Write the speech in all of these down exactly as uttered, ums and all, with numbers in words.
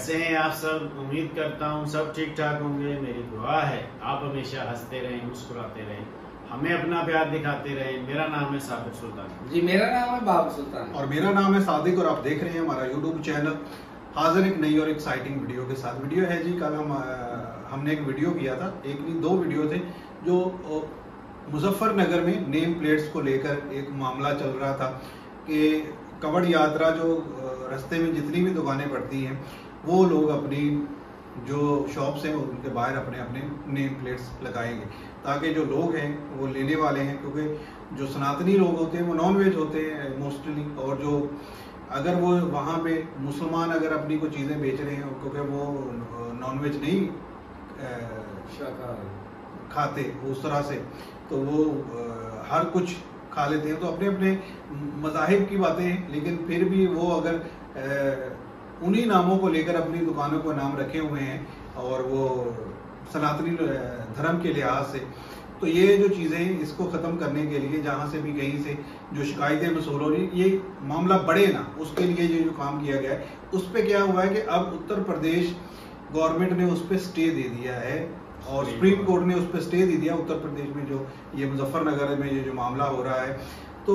कैसे हैं आप सब? उम्मीद करता हूँ सब ठीक ठाक होंगे। मेरी दुआ है आप हमेशा हंसते रहें, मुस्कुराते रहें, हमें अपना प्यार दिखाते रहें। मेरा नाम है साबिर सुल्तान जी, मेरा नाम है बाबर सुल्तान और मेरा नाम है सादिक और आप देख रहे हैं हमारा यूट्यूब चैनल। हाजिर एक नई और एक्साइटिंग वीडियो के साथ। वीडियो है जी, कल हम हमने एक वीडियो किया था, एक नहीं दो वीडियो थे, जो मुजफ्फरनगर में नेम प्लेट्स को लेकर एक मामला चल रहा था कि कवड़ यात्रा जो रास्ते में जितनी भी दुकानें पड़ती हैं वो लोग अपनी जो शॉप्स हैं उनके बाहर अपने अपने नेम प्लेट्स लगाएंगे ताकि जो लोग हैं वो लेने वाले हैं, क्योंकि जो सनातनी लोग होते हैं वो नॉन वेज होते हैं मोस्टली, और जो अगर वो वहाँ पे मुसलमान अगर अपनी कोई चीज़ें बेच रहे हैं क्योंकि वो नॉन वेज नहीं खाते उस तरह से, तो वो हर कुछ खा लेते हैं, तो अपने अपने मज़ाहिब की बातें हैं, लेकिन फिर भी वो अगर उन्हीं नामों को लेकर अपनी दुकानों को नाम रखे हुए हैं और वो सनातनी धर्म के लिहाज से, तो ये जो चीज़ें इसको ख़त्म करने के लिए जहाँ से भी कहीं से जो शिकायतें वसूल हो रही, ये मामला बढ़े ना, उसके लिए ये जो काम किया गया है, उस पर क्या हुआ है कि अब उत्तर प्रदेश गवर्नमेंट ने उस पर स्टे दे दिया है और सुप्रीम कोर्ट ने उस पर स्टे दे दिया उत्तर प्रदेश में जो ये मुजफ्फरनगर में ये जो मामला हो रहा है। तो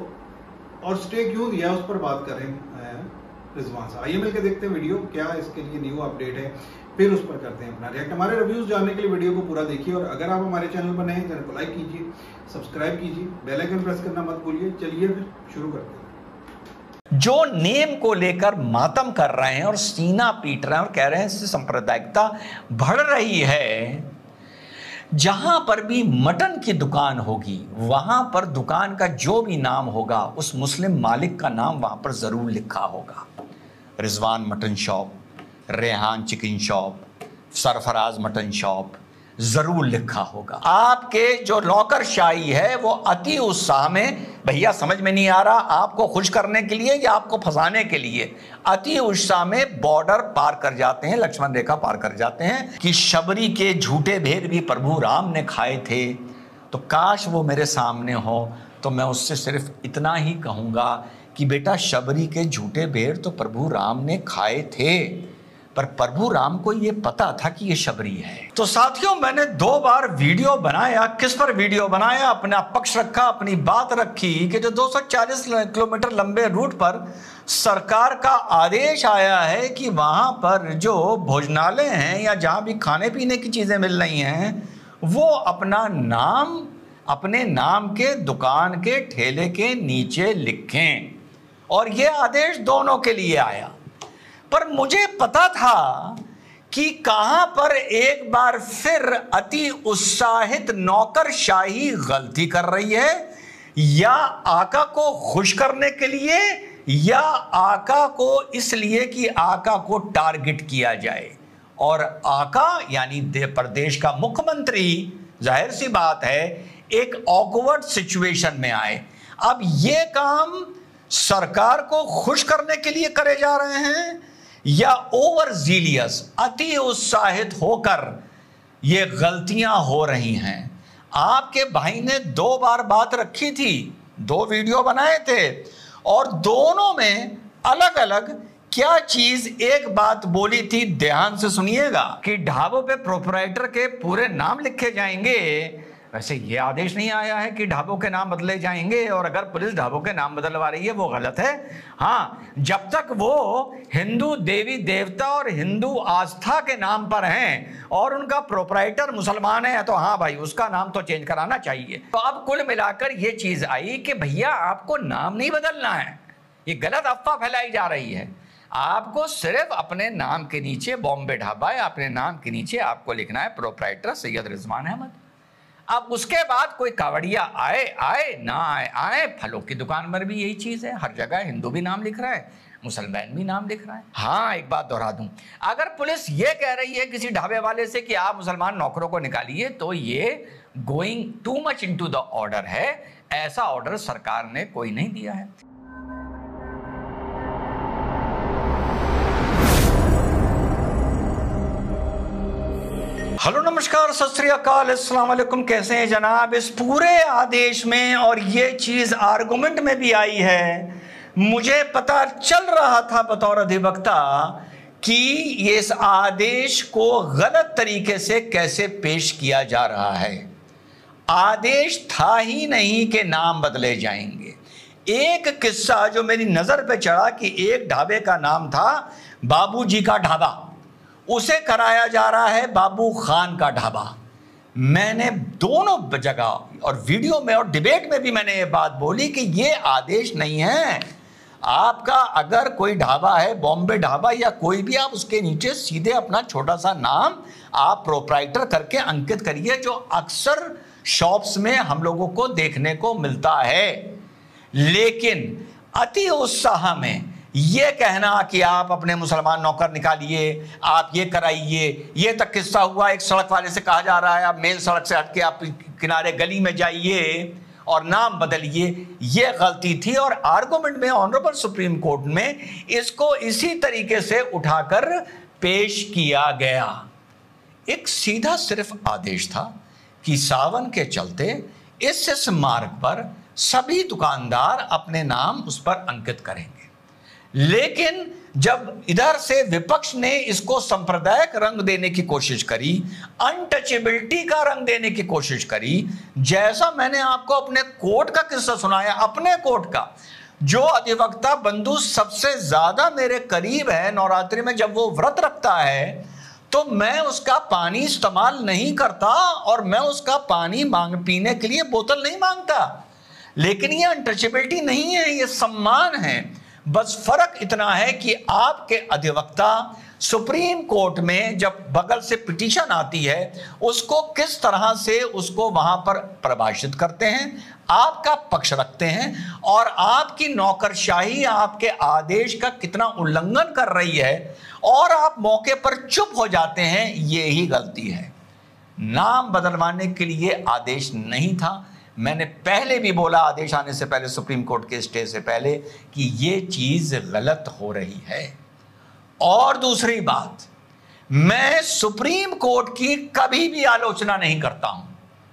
और स्टे क्यों दिया उस पर बात करें रिजवान साहब। आइए मिलकर देखते हैं वीडियो, क्या इसके लिए न्यू अपडेट है, फिर उस पर करते हैं अपना रिएक्ट। हमारे रिव्यूज जानने के लिए वीडियो को पूरा देखिए और अगर आप हमारे चैनल पर नए हैं चैनल को लाइक कीजिए, सब्सक्राइब कीजिए, बेल आइकन प्रेस करना मत भूलिए। चलिए फिर शुरू करते हैं। जो नेम को लेकर मातम कर रहे हैं और सीना पीट रहे हैं और कह रहे हैं इससे सांप्रदायिकता बढ़ रही है, जहां पर भी मटन की दुकान होगी वहां पर दुकान का जो भी नाम होगा उस मुस्लिम मालिक का नाम वहां पर जरूर लिखा होगा। Rizwan mutton shop, Rehan chicken shop, Sarfaraz mutton shop जरूर लिखा होगा। आपके जो नौकरशाही है वो अति उत्साह में, भैया समझ में नहीं आ रहा आपको खुश करने के लिए या आपको फंसाने के लिए, अति उत्साह में बॉर्डर पार कर जाते हैं, लक्ष्मण रेखा पार कर जाते हैं कि शबरी के झूठे भेद भी प्रभु राम ने खाए थे, तो काश वो मेरे सामने हो तो मैं उससे सिर्फ इतना ही कहूंगा कि बेटा शबरी के झूठे भेद तो प्रभु राम ने खाए थे, पर प्रभु राम को ये पता था कि ये शबरी है। तो साथियों, मैंने दो बार वीडियो बनाया। किस पर वीडियो बनाया? अपना पक्ष रखा, अपनी बात रखी कि जो दो सौ चालीस किलोमीटर लंबे रूट पर सरकार का आदेश आया है कि वहां पर जो भोजनालय हैं या जहां भी खाने पीने की चीजें मिल रही हैं वो अपना नाम अपने नाम के दुकान के ठेले के नीचे लिखें, और ये आदेश दोनों के लिए आया। पर मुझे पता था कि कहां पर एक बार फिर अति उत्साहित नौकरशाही गलती कर रही है, या आका को खुश करने के लिए या आका को इसलिए कि आका को टारगेट किया जाए, और आका यानी प्रदेश का मुख्यमंत्री जाहिर सी बात है एक ऑकवर्ड सिचुएशन में आए। अब ये काम सरकार को खुश करने के लिए करे जा रहे हैं या ओवर जीलियस अति उत्साहित होकर ये गलतियां हो रही हैं। आपके भाई ने दो बार बात रखी थी, दो वीडियो बनाए थे, और दोनों में अलग अलग क्या चीज एक बात बोली थी, ध्यान से सुनिएगा, कि ढाबों पे प्रोपराइटर के पूरे नाम लिखे जाएंगे। वैसे ये आदेश नहीं आया है कि ढाबों के नाम बदले जाएंगे, और अगर पुलिस ढाबों के नाम बदलवा रही है वो गलत है। हाँ, जब तक वो हिंदू देवी देवता और हिंदू आस्था के नाम पर हैं और उनका प्रोपराइटर मुसलमान है तो हाँ भाई उसका नाम तो चेंज कराना चाहिए। तो अब कुल मिलाकर ये चीज आई कि भैया आपको नाम नहीं बदलना है, ये गलत अफवाह फैलाई जा रही है। आपको सिर्फ अपने नाम के नीचे बॉम्बे ढाबा है, अपने नाम के नीचे आपको लिखना है प्रोपराइटर सैयद रिजवान अहमद। अब उसके बाद कोई कावड़िया आए आए ना आए आए, फलों की दुकान पर भी यही चीज है, हर जगह हिंदू भी नाम लिख रहा है, मुसलमान भी नाम लिख रहा है। हाँ, एक बात दोहरा दूं, अगर पुलिस ये कह रही है किसी ढाबे वाले से कि आप मुसलमान नौकरों को निकालिए, तो ये going to much into the order है। ऐसा ऑर्डर सरकार ने कोई नहीं दिया है। हेलो नमस्कार सत श्री अकाल अस्सलाम वालेकुम, कैसे हैं जनाब। इस पूरे आदेश में और ये चीज आर्गुमेंट में भी आई है, मुझे पता चल रहा था बतौर अधिवक्ता कि इस आदेश को गलत तरीके से कैसे पेश किया जा रहा है। आदेश था ही नहीं कि नाम बदले जाएंगे। एक किस्सा जो मेरी नजर पे चढ़ा कि एक ढाबे का नाम था बाबूजी का ढाबा, उसे कराया जा रहा है बाबू खान का ढाबा। मैंने दोनों जगह और वीडियो में और डिबेट में भी मैंने ये बात बोली कि ये आदेश नहीं है। आपका अगर कोई ढाबा है, बॉम्बे ढाबा या कोई भी, आप उसके नीचे सीधे अपना छोटा सा नाम आप प्रोप्राइटर करके अंकित करिए, जो अक्सर शॉप्स में हम लोगों को देखने को मिलता है। लेकिन अति उत्साह में ये कहना कि आप अपने मुसलमान नौकर निकालिए, आप ये कराइए, ये तक किस्सा हुआ एक सड़क वाले से कहा जा रहा है आप मेन सड़क से हटके आप किनारे गली में जाइए और नाम बदलिए, ये गलती थी। और आर्गुमेंट में ऑनरेबल सुप्रीम कोर्ट में इसको इसी तरीके से उठाकर पेश किया गया। एक सीधा सिर्फ आदेश था कि सावन के चलते इस इस मार्ग पर सभी दुकानदार अपने नाम उस पर अंकित करेंगे। लेकिन जब इधर से विपक्ष ने इसको सांप्रदायिक रंग देने की कोशिश करी, अनटचेबिलिटी का रंग देने की कोशिश करी, जैसा मैंने आपको अपने कोर्ट का किस्सा सुनाया, अपने कोर्ट का, जो अधिवक्ता बंधु सबसे ज्यादा मेरे करीब है, नवरात्रि में जब वो व्रत रखता है तो मैं उसका पानी इस्तेमाल नहीं करता और मैं उसका पानी मांग पीने के लिए बोतल नहीं मांगता। लेकिन ये अनटचेबिलिटी नहीं है, ये सम्मान है। बस फर्क इतना है कि आपके अधिवक्ता सुप्रीम कोर्ट में जब बगल से पिटीशन आती है उसको किस तरह से उसको वहां पर प्रभाषित करते हैं, आपका पक्ष रखते हैं, और आपकी नौकरशाही आपके आदेश का कितना उल्लंघन कर रही है और आप मौके पर चुप हो जाते हैं, ये ही गलती है। नाम बदलवाने के लिए आदेश नहीं था। मैंने पहले भी बोला आदेश आने से पहले, सुप्रीम कोर्ट के स्टे से पहले, कि ये चीज गलत हो रही है। और दूसरी बात, मैं सुप्रीम कोर्ट की कभी भी आलोचना नहीं करता हूं।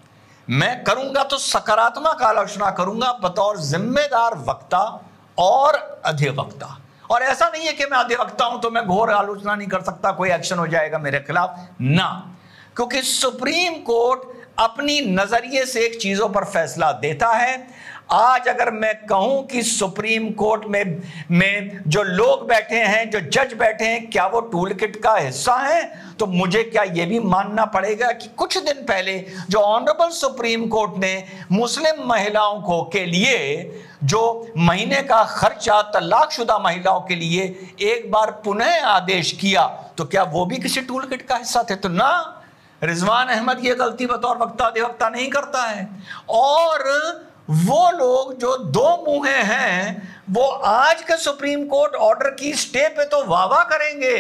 मैं करूंगा तो सकारात्मक आलोचना करूंगा बतौर जिम्मेदार वक्ता और अधिवक्ता। और ऐसा नहीं है कि मैं अधिवक्ता हूं तो मैं घोर आलोचना नहीं कर सकता, कोई एक्शन हो जाएगा मेरे खिलाफ, ना। क्योंकि सुप्रीम कोर्ट अपनी नजरिए से एक चीजों पर फैसला देता है। आज अगर मैं कहूं कि सुप्रीम कोर्ट में में जो लोग बैठे हैं, जो जज बैठे हैं, क्या वो टूल किट का हिस्सा है, तो मुझे क्या यह भी मानना पड़ेगा कि कुछ दिन पहले जो ऑनरेबल सुप्रीम कोर्ट ने मुस्लिम महिलाओं को के लिए जो महीने का खर्चा तलाकशुदा महिलाओं के लिए एक बार पुनः आदेश किया, तो क्या वो भी किसी टूल किट का हिस्सा थे? तो ना, रिजवान अहमद ये गलती बतौर वक्ता अधिवक्ता नहीं करता है। और वो लोग जो दो मुंहे हैं वो आज के सुप्रीम कोर्ट ऑर्डर की स्टे पे तो वाह वाह करेंगे,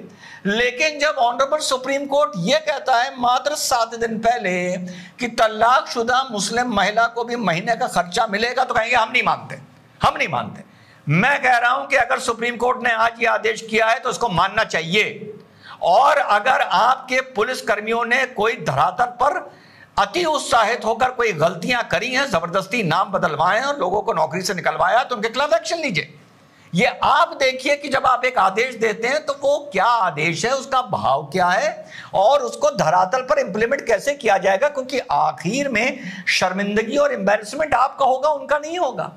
लेकिन जब ऑनरेबल सुप्रीम कोर्ट ये कहता है मात्र सात दिन पहले कि तलाकशुदा मुस्लिम महिला को भी महीने का खर्चा मिलेगा, तो कहेंगे हम नहीं मानते, हम नहीं मानते। मैं कह रहा हूं कि अगर सुप्रीम कोर्ट ने आज ये आदेश किया है तो उसको मानना चाहिए। और अगर आपके पुलिस कर्मियों ने कोई धरातल पर अति उत्साहित होकर कोई गलतियां करी हैं, जबरदस्ती नाम बदलवाए और लोगों को नौकरी से निकलवाया, तो उनके खिलाफ एक्शन लीजिए। ये आप देखिए कि जब आप एक आदेश देते हैं तो वो क्या आदेश है, उसका भाव क्या है और उसको धरातल पर इंप्लीमेंट कैसे किया जाएगा, क्योंकि आखिर में शर्मिंदगी और एम्बैरेसमेंट आपका होगा, उनका नहीं होगा।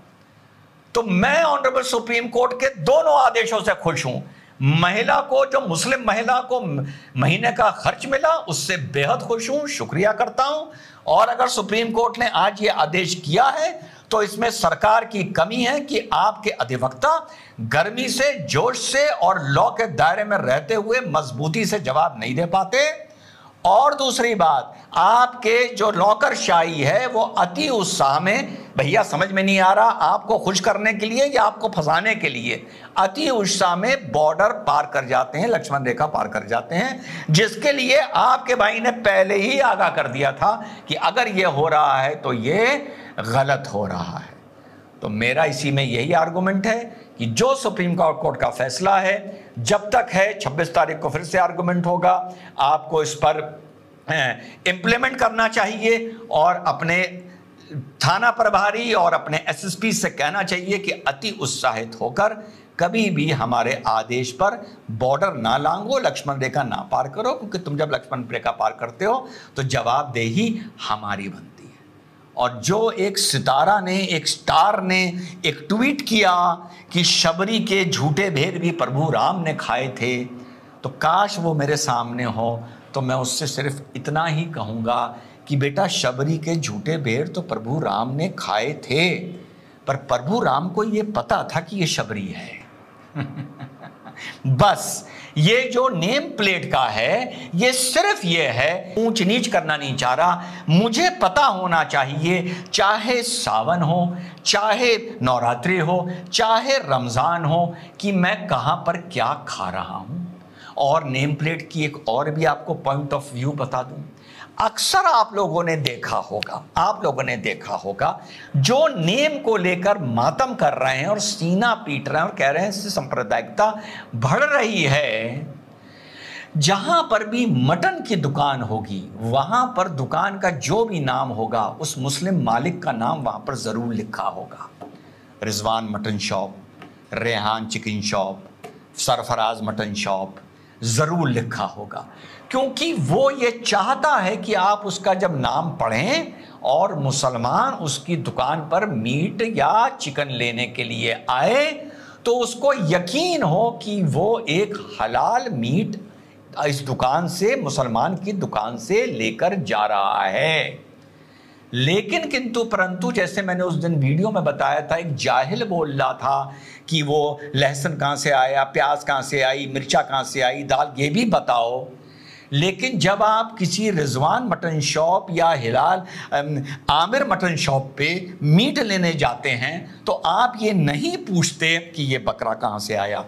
तो मैं ऑनरेबल सुप्रीम कोर्ट के दोनों आदेशों से खुश हूं। महिला को, जो मुस्लिम महिला को महीने का खर्च मिला, उससे बेहद खुश हूं, शुक्रिया करता हूं। और अगर सुप्रीम कोर्ट ने आज ये आदेश किया है तो इसमें सरकार की कमी है कि आपके अधिवक्ता गर्मी से, जोश से और लॉ के दायरे में रहते हुए मजबूती से जवाब नहीं दे पाते। और दूसरी बात, आपके जो नौकरशाही है वो अति उत्साह में, भैया समझ में नहीं आ रहा आपको खुश करने के लिए या आपको फंसाने के लिए, अति उत्साह में बॉर्डर पार कर जाते हैं, लक्ष्मण रेखा पार कर जाते हैं, जिसके लिए आपके भाई ने पहले ही आगाह कर दिया था कि अगर ये हो रहा है तो ये गलत हो रहा है। तो मेरा इसी में यही आर्गुमेंट है कि जो सुप्रीम कोर्ट का फैसला है जब तक है, छब्बीस तारीख को फिर से आर्गुमेंट होगा, आपको इस पर इंप्लीमेंट करना चाहिए और अपने थाना प्रभारी और अपने एसएसपी से कहना चाहिए कि अति उत्साहित होकर कभी भी हमारे आदेश पर बॉर्डर ना लांघो, लक्ष्मण रेखा ना पार करो, क्योंकि तुम जब लक्ष्मण रेखा पार करते हो तो जवाबदेही हमारी बनती है। और जो एक सितारा ने, एक स्टार ने एक ट्वीट किया कि शबरी के झूठे भेद भी प्रभु राम ने खाए थे, तो काश वो मेरे सामने हो तो मैं उससे सिर्फ इतना ही कहूँगा कि बेटा, शबरी के झूठे भेद तो प्रभु राम ने खाए थे, पर प्रभु राम को ये पता था कि ये शबरी है। बस ये जो नेम प्लेट का है, ये सिर्फ ये है, ऊंच नीच करना नहीं चाह रहा। मुझे पता होना चाहिए, चाहे सावन हो, चाहे नवरात्रि हो, चाहे रमजान हो, कि मैं कहां पर क्या खा रहा हूं। और नेम प्लेट की एक और भी आपको पॉइंट ऑफ व्यू बता दूं। अक्सर आप लोगों ने देखा होगा आप लोगों ने देखा होगा जो नेम को लेकर मातम कर रहे हैं और सीना पीट रहे हैं और कह रहे हैं इससे सांप्रदायिकता बढ़ रही है, जहां पर भी मटन की दुकान होगी वहां पर दुकान का जो भी नाम होगा उस मुस्लिम मालिक का नाम वहां पर जरूर लिखा होगा। Rizwan mutton shop, Rehan chicken shop, Sarfaraz mutton shop जरूर लिखा होगा, क्योंकि वो ये चाहता है कि आप उसका जब नाम पढ़ें और मुसलमान उसकी दुकान पर मीट या चिकन लेने के लिए आए तो उसको यकीन हो कि वो एक हलाल मीट इस दुकान से, मुसलमान की दुकान से लेकर जा रहा है। लेकिन किंतु परंतु जैसे मैंने उस दिन वीडियो में बताया था, एक जाहिल बोल रहा था कि वो लहसुन कहाँ से आया, प्याज कहाँ से आई, मिर्चा कहाँ से आई, दाल, ये भी बताओ। लेकिन जब आप किसी रिजवान मटन शॉप या हिलाल आमिर मटन शॉप पे मीट लेने जाते हैं तो आप ये नहीं पूछते कि ये बकरा कहाँ से आया,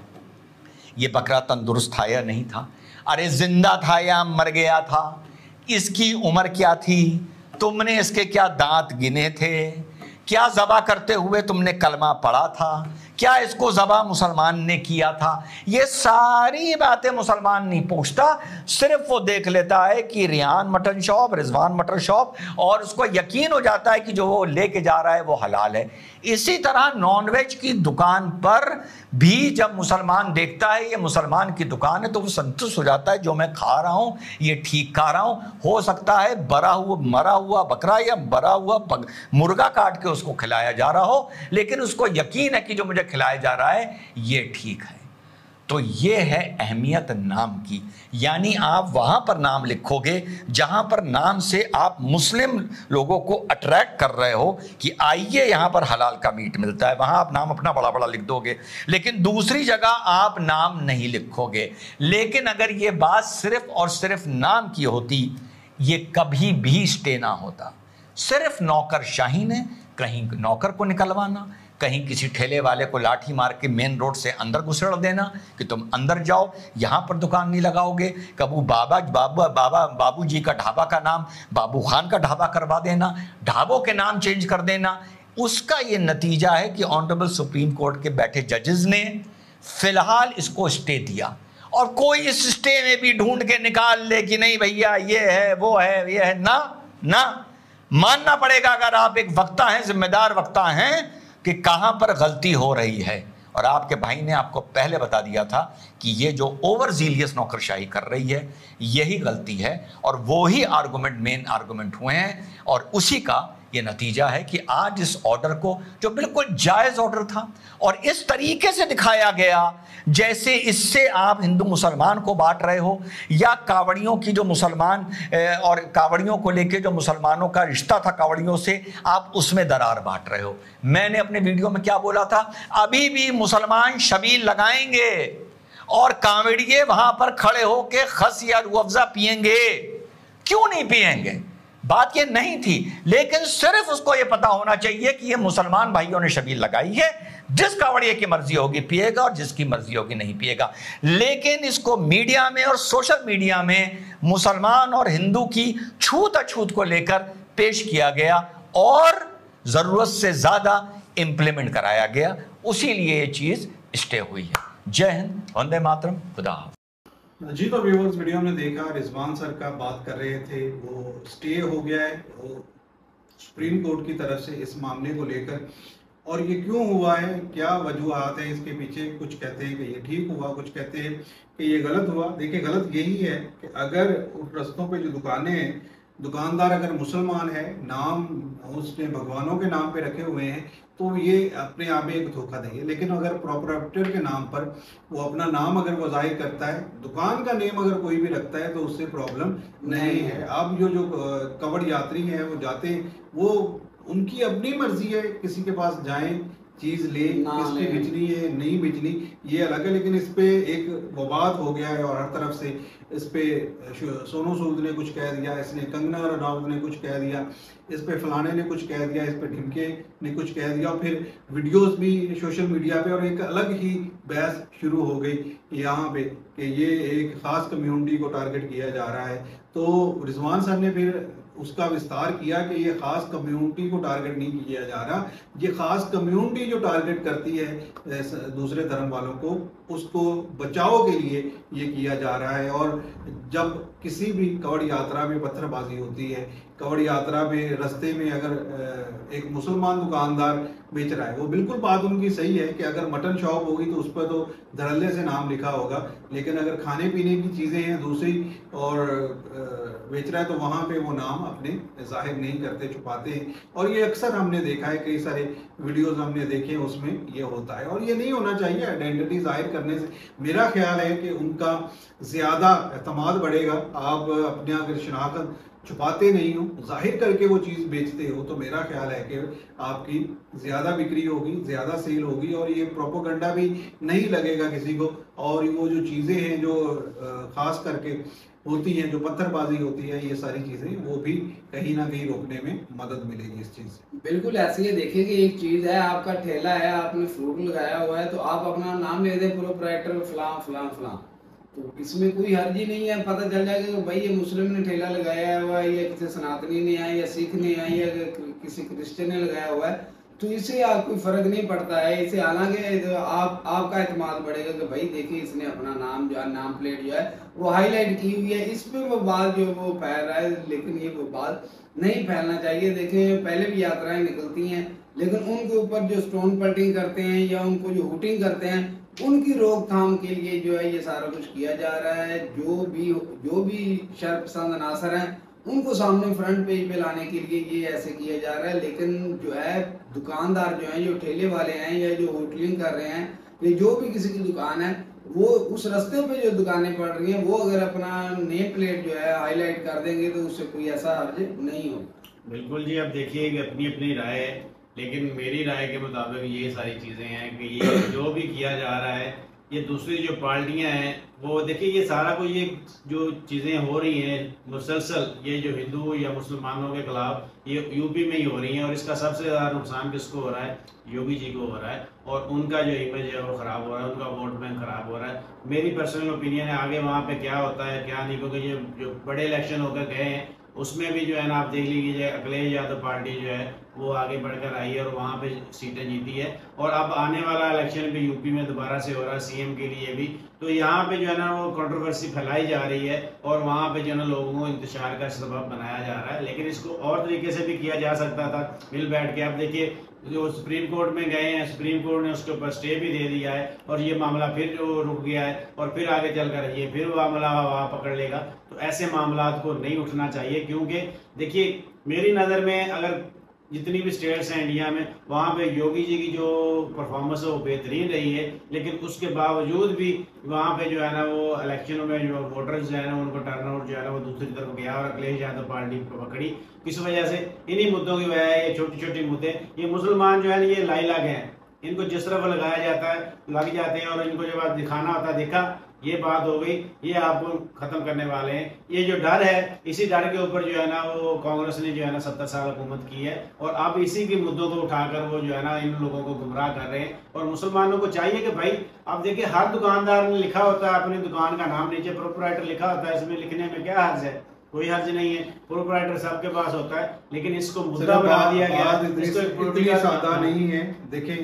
ये बकरा तंदुरुस्त था या नहीं था, अरे जिंदा था या मर गया था, इसकी उम्र क्या थी, तुमने इसके क्या दांत गिने थे, क्या ज़बा करते हुए तुमने कलमा पढ़ा था, क्या इसको ज़बा मुसलमान ने किया था। ये सारी बातें मुसलमान नहीं पूछता, सिर्फ वो देख लेता है कि Riyan mutton shop, Rizwan mutton shop, और उसको यकीन हो जाता है कि जो वो लेके जा रहा है वो हलाल है। इसी तरह नॉनवेज की दुकान पर भी जब मुसलमान देखता है ये मुसलमान की दुकान है तो वो संतुष्ट हो जाता है, जो मैं खा रहा हूँ ये ठीक खा रहा हूँ। हो सकता है बरा हुआ मरा हुआ बकरा या बरा हुआ मुर्गा काट के उसको खिलाया जा रहा हो, लेकिन उसको यकीन है कि जो मुझे खिलाया जा रहा है ये ठीक है। तो ये है अहमियत नाम की, यानी आप वहां पर नाम लिखोगे जहां पर नाम से आप मुस्लिम लोगों को अट्रैक्ट कर रहे हो कि आइए यहां पर हलाल का मीट मिलता है, वहां आप नाम अपना बड़ा बड़ा लिख दोगे। लेकिन दूसरी जगह आप नाम नहीं लिखोगे। लेकिन अगर ये बात सिर्फ और सिर्फ नाम की होती, ये कभी भी स्टे ना होता। सिर्फ नौकरशाही ने कहीं नौकर को निकलवाना, कहीं किसी ठेले वाले को लाठी मार के मेन रोड से अंदर घुसड़ देना कि तुम अंदर जाओ, यहाँ पर दुकान नहीं लगाओगे। कबू बाबा बाबा बाबा बाबू जी का ढाबा का नाम बाबू खान का ढाबा करवा देना, ढाबों के नाम चेंज कर देना। उसका ये नतीजा है कि ऑनरेबल सुप्रीम कोर्ट के बैठे जजेस ने फिलहाल इसको स्टे दिया, और कोई इस स्टे में भी ढूंढ के निकाल ले कि नहीं भैया ये है वो है ये है, ना ना मानना पड़ेगा अगर आप एक वक्ता हैं, जिम्मेदार वक्ता हैं, कि कहां पर गलती हो रही है। और आपके भाई ने आपको पहले बता दिया था कि ये जो ओवर जीलियस नौकरशाही कर रही है यही गलती है, और वो ही आर्गुमेंट मेन आर्गुमेंट हुए हैं। और उसी का ये नतीजा है कि आज इस ऑर्डर को, जो बिल्कुल जायज ऑर्डर था और इस तरीके से दिखाया गया जैसे इससे आप हिंदू मुसलमान को बांट रहे हो, या कावड़ियों की जो मुसलमान और कावड़ियों को लेके जो मुसलमानों का रिश्ता था कावड़ियों से, आप उसमें दरार बांट रहे हो। मैंने अपने वीडियो में क्या बोला था, अभी भी मुसलमान शबील लगाएंगे और कावड़िये वहां पर खड़े होके खस या रूह अफ़ज़ा पिएंगे। क्यों नहीं पिएंगे, बात ये नहीं थी, लेकिन सिर्फ उसको ये पता होना चाहिए कि ये मुसलमान भाइयों ने शबील लगाई है, जिस कावड़िये की मर्जी होगी पिएगा और जिसकी मर्जी होगी नहीं पिएगा। लेकिन इसको मीडिया में और सोशल मीडिया में मुसलमान और हिंदू की छूत अछूत को लेकर पेश किया गया और जरूरत से ज्यादा इंप्लीमेंट कराया गया, उसी लिए ये चीज स्टे हुई है। जय हिंद, वंदे मातरम, खुदा हाफ़िज़। जी, तो व्यूअर्स वीडियो में देखा रिजवान सर का बात कर रहे थे, वो स्टे हो गया है वो सुप्रीम कोर्ट की तरफ से इस मामले को लेकर। और ये क्यों हुआ है, क्या वजूहात है इसके पीछे। कुछ कहते हैं कि ये ठीक हुआ, कुछ कहते हैं कि ये गलत हुआ। देखिए गलत यही है कि अगर उन रस्तों पे जो दुकानें हैं, दुकानदार अगर मुसलमान है, नाम उसने भगवानों के नाम पे रखे हुए हैं, तो ये अपने आप में एक धोखाधड़ी है। लेकिन अगर प्रोपराइटर के नाम पर वो अपना नाम अगर वो जाहिर करता है, दुकान का नेम अगर कोई भी रखता है, तो उससे प्रॉब्लम नहीं है। अब जो जो कवड़ यात्री हैं वो जाते, वो उनकी अपनी मर्जी है, किसी के पास जाएं, चीज ले, किसकी बेचनी है नहीं बेचनी ये अलग है। लेकिन इस पे एक विवाद हो गया है और हर तरफ से इस पे सोनू सूद ने कुछ कह दिया, इसने कंगना रनौत ने कुछ कह दिया, इस पे फलाने ने कुछ कह दिया, इस पे ढिमके ने कुछ कह दिया, फिर वीडियोस भी सोशल मीडिया पे, और एक अलग ही बहस शुरू हो गई यहाँ पे कि ये एक खास कम्युनिटी को टारगेट किया जा रहा है। तो रिजवान सर ने फिर उसका विस्तार किया कि ये खास कम्युनिटी को टारगेट नहीं किया जा रहा, ये खास कम्युनिटी जो टारगेट करती है दूसरे धर्म वालों को, उसको बचाव के लिए ये किया जा रहा है। और जब किसी भी कवड़ यात्रा में पत्थरबाजी होती है, कवड़ यात्रा में रास्ते में अगर एक मुसलमान दुकानदार बेच रहा है, वो बिल्कुल बात उनकी सही है कि अगर मटन शॉप होगी तो उस पर तो धड़ल्ले से नाम लिखा होगा, लेकिन अगर खाने पीने की चीज़ें हैं दूसरी और बेच रहा है तो वहाँ पे वो नाम अपने जाहिर नहीं करते, छुपाते हैं। और ये अक्सर हमने देखा है, कई सारे वीडियोस हमने देखे, उसमें ये होता है और ये नहीं होना चाहिए। आइडेंटिटी जाहिर करने से मेरा ख्याल है कि उनका ज़्यादा एतमाद बढ़ेगा। आप अपने अगर शनाख्त छुपाते नहीं हो, जाहिर करके वो चीज़ बेचते हो, तो मेरा ख्याल है कि आपकी ज़्यादा बिक्री होगी, ज़्यादा सेल होगी और ये प्रोपोगंडा भी नहीं लगेगा किसी को। और वो जो चीज़ें हैं जो ख़ास करके होती हैं, जो पत्थरबाजी होती है, ये सारी चीज़ें वो भी कहीं ना कहीं रोकने में मदद मिलेगी इस चीज़ से। बिल्कुल ऐसे ही देखिए कि एक चीज़ है, आपका ठेला है, आपने फ्रूट लगाया हुआ है, तो आप अपना नाम ले दें प्रोप्राइटर फलां फलां फलां, तो इसमें कोई हर्ज ही नहीं है। पता चल जाएगा कि भाई ये मुस्लिम ने ठेला लगाया हुआ है, या किसी सनातनी ने है, या सिख ने है, या किसी क्रिश्चियन ने लगाया हुआ है, तो इससे आप कोई फर्क नहीं पड़ता है। इसे हालांकि आप आपका एतमाद बढ़ेगा कि भाई देखिए इसने अपना नाम जो है, नाम प्लेट जो है वो हाईलाइट की हुई है, इस पे वो बात जो वो फैल रहा है, लेकिन ये वो बात नहीं फैलना चाहिए। देखें पहले भी यात्राएं निकलती हैं, लेकिन उनके ऊपर जो स्टोन पल्टिंग करते हैं या उनको जो हुटिंग करते हैं, उनकी रोकथाम के लिए जो है ये सारा कुछ किया जा रहा है। जो भी जो भी शर्पसंद अनासर हैं उनको सामने फ्रंट पेज पे लाने के लिए ये ऐसे किया जा रहा है। लेकिन जो है दुकानदार जो हैं, जो ठेले वाले हैं या जो होटलिंग कर रहे हैं, या जो भी किसी की दुकान है, वो उस रास्ते पे जो दुकानें पड़ रही हैं, वो अगर अपना नेम प्लेट जो है हाईलाइट कर देंगे तो उससे कोई ऐसा हर्ज नहीं होगा। बिल्कुल जी, अब देखिए कि अपनी अपनी राय है, लेकिन मेरी राय के मुताबिक ये सारी चीज़ें हैं कि ये जो भी किया जा रहा है, ये दूसरी जो पार्टियां हैं वो देखिए, ये सारा कुछ ये जो चीज़ें हो रही हैं मुसलसल, ये जो हिंदू या मुसलमानों के खिलाफ ये यूपी में ही हो रही हैं, और इसका सबसे ज़्यादा नुकसान किसको हो रहा है? योगी जी को हो रहा है, और उनका जो इमेज है वो ख़राब हो रहा है, उनका वोट बैंक ख़राब हो रहा है। मेरी पर्सनल ओपिनियन है, आगे वहाँ पे क्या होता है क्या नहीं, क्योंकि ये जो बड़े इलेक्शन होकर गए हैं उसमें भी जो है ना आप देख लीजिए अखिलेश यादव पार्टी जो है वो आगे बढ़कर आई है और वहाँ पे सीटें जीती है। और अब आने वाला इलेक्शन भी यूपी में दोबारा से हो रहा है सीएम के लिए भी, तो यहाँ पे जो है ना वो कंट्रोवर्सी फैलाई जा रही है और वहाँ पे जो है ना लोगों को इंतजार का सबब बनाया जा रहा है। लेकिन इसको और तरीके से भी किया जा सकता था, मिल बैठ के। अब देखिए जो सुप्रीम कोर्ट में गए हैं, सुप्रीम कोर्ट ने उसके ऊपर स्टे भी दे दिया है और ये मामला फिर जो रुक गया है और फिर आगे चलकर ये फिर मामला हवा पकड़ लेगा। तो ऐसे मामला को नहीं उठना चाहिए, क्योंकि देखिए मेरी नज़र में अगर जितनी भी स्टेट्स हैं इंडिया में, वहाँ पे योगी जी की जो परफॉर्मेंस है वो बेहतरीन रही है, लेकिन उसके बावजूद भी वहाँ पे जो है ना वो इलेक्शनों में जो वोटर्स जो है ना उनको टर्नआउट जो है ना वो दूसरी तरफ गया और अखिलेश यादव पार्टी पकड़ी। किस वजह से? इन्हीं मुद्दों की वजह है, ये छोटी छोटी मुद्दे। ये मुसलमान जो है ना ये लाई लाग हैं, इनको जिस तरफ लगाया जाता है लग जाते हैं, और इनको जब दिखाना होता है दिखा, ये बात हो गई, ये आपको खत्म करने वाले हैं। ये जो डर है, इसी डर के ऊपर जो है ना वो कांग्रेस ने जो है ना सत्तर साल हुकूमत की है, और अब इसी के मुद्दों को उठाकर वो जो है ना इन लोगों को गुमराह कर रहे हैं। और मुसलमानों को चाहिए कि भाई आप देखिए हर दुकानदार ने लिखा होता है अपनी दुकान का नाम, नीचे प्रोप्राइटर लिखा होता है, इसमें लिखने में क्या हर्ज है? कोई हर्ज नहीं है, प्रोप्राइटर सबके पास होता है, लेकिन इसको मुद्दा बना दिया गया। इसको सादा नहीं है। देखें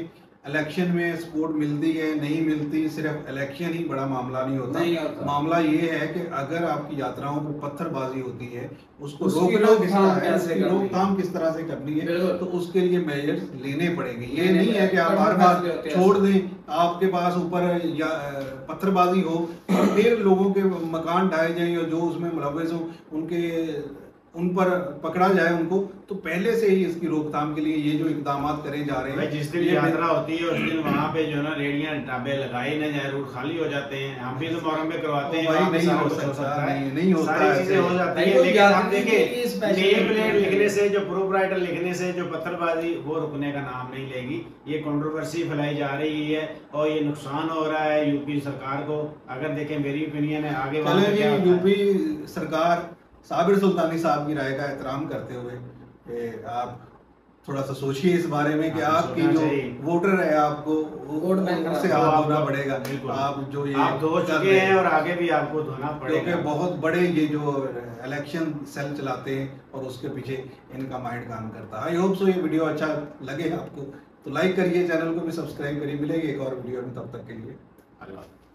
इलेक्शन में सपोर्ट मिलती है नहीं मिलती, सिर्फ इलेक्शन ही बड़ा मामला नहीं होता। नहीं होता। मामला ये है कि अगर आपकी यात्राओं पे पत्थरबाजी होती है, उसको उसकी रोकना किस रोकथाम तरह है, कैसे उसकी करनी है? रोकथाम किस तरह से करनी है, बिल्कुल। तो उसके लिए मेजर्स लेने पड़ेंगे। ये लेने नहीं है कि आप पड़ेंगे, बार कठोर बार फैसले होते हैं। छोड़ दें, आपके पास ऊपर या पत्थरबाजी हो और फिर लोगों के मकान ढाए जाएं और जो उसमें मुलव्वस हो उनके उन पर पकड़ा जाए उनको। तो पहले से ही इसकी रोकथाम के लिए ये जो इकदाम करे जा रहे भाई हैं, जिस दिन ये यात्रा होती है उस दिन वहाँ पे जो है ना रेडियां ढाबे लगाए ना जाए, रोड खाली हो जाते हैं। हम भी तो मोहर्रम में करवाते हैं, भाई वहाँ पे नहीं सारा हो कुछ सकता, है। नहीं- नहीं होता सारी ऐसे। चीजें हो जाती भाई है, वो लेकिन आप यात्री के लिए देखिए special नेम प्लेट है। लिखने से, जो प्रोपराइटर लिखने से जो पत्थरबाजी वो रुकने का नाम नहीं लेगी। ये कंट्रोवर्सी फैलाई जा रही है और ये नुकसान हो रहा है यूपी सरकार को। अगर देखें मेरी ओपिनियन है, आगे वहाँ चले पे जी, क्या होता है। यूपी सरकार साबिर सुल्तानी साहब की राय का एहतराम करते हुए ए, आप थोड़ा सा सोचिए इस बारे में कि हाँ, आपकी सोचना जो चाहिए। वोटर है आपको वोट बैंक उससे का- हाथ आप- धोना पड़ेगा। बिल्कुल। आप जो ये आप धो कर चुके रहे हैं और आगे भी आपको धोना क्योंकि पड़ेगा। बहुत बड़े ये जो इलेक्शन सेल चलाते हैं और उसके पीछे इनका माइंड काम करता है। आई होप सो ये वीडियो अच्छा लगे आपको तो लाइक करिए, चैनल को भी सब्सक्राइब करिए। मिलेंगे एक और वीडियो में, तब तक के लिए अल्लाह।